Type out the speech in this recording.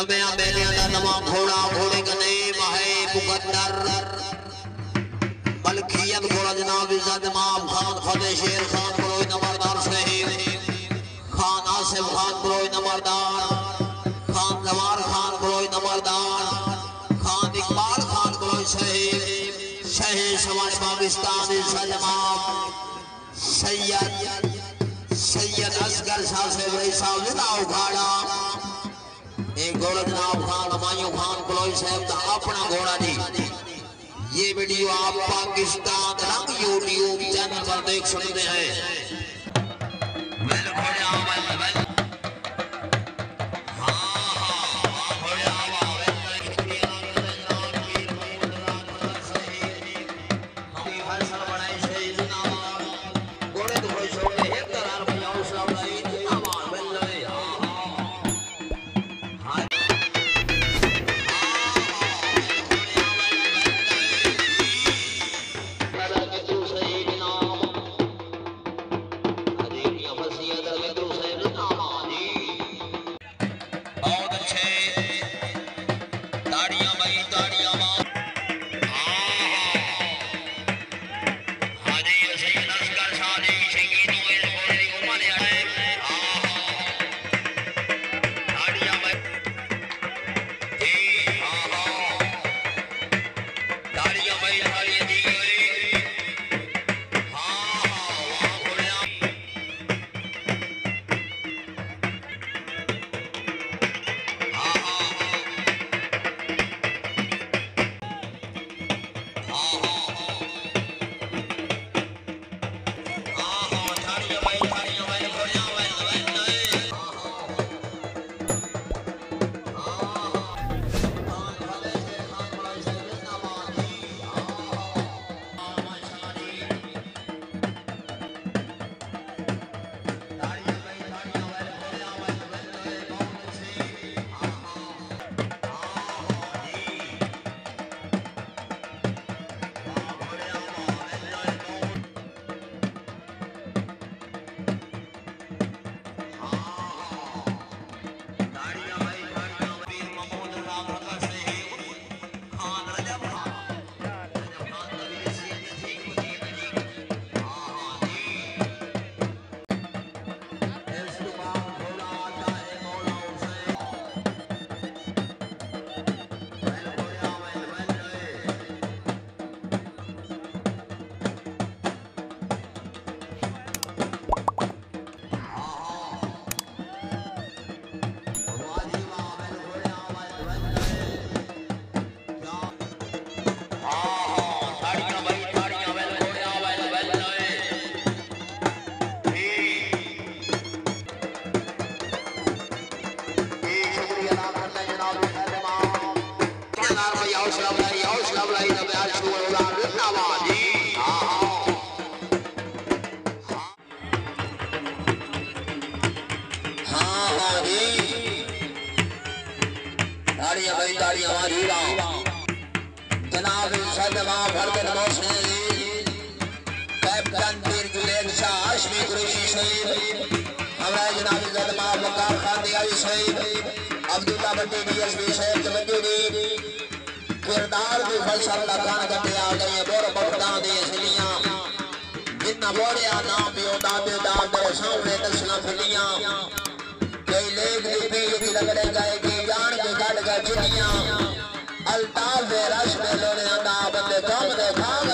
नबे मेले दा नवा घोड़ा घोड़े का नेम है मुकद्दर मलकियत घोड़ा जनाब इज्जत इमाम खान फतेह शेर खान बरोई नंबरदार शहीद खान आसिफ खान बरोई नंबरदार खान जवार खान बरोई नंबरदार खान इकबाल खान बरोई शहीद शहीद समाज पाकिस्तान इज्जत सैयद असगर शाह से भाई साहब जिला उखाड़ा एक घोड़ा जनाब खान हमायूं खान बलोई साहब का अपना घोड़ा जी। ये वीडियो आप पाकिस्तान रंग यूट्यूब चैनल पर देख सकते हैं। जनाब कैप्टन पीर गुलेर शाह हाशमी कुरैशी शहीद हमारे जनाब इज्जत वकार खान दियावी शहीद अब्दुल्ला भट्टी डीएसपी शहीद जमंजूरी किरदार भी फलसफा खान कटे आ गए बोर बहुता दे इसलियां जितना बोरिया नाम भी होता बेदार तेरे सामने दसना फिलियां कई लेख लिपि की लगड़े गए की जान के गढ़ गए चिड़ियां अल्ताफ रश में लोने अंदा बंदे कम दे खाम